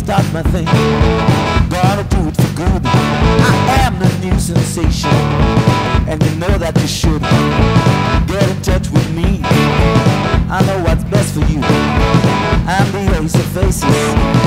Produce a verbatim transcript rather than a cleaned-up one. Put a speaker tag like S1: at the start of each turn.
S1: start my thing. Gonna do it for good. I am the new sensation, and you know that you should get in touch with me. I know what's best for you. I'm the ace of faces.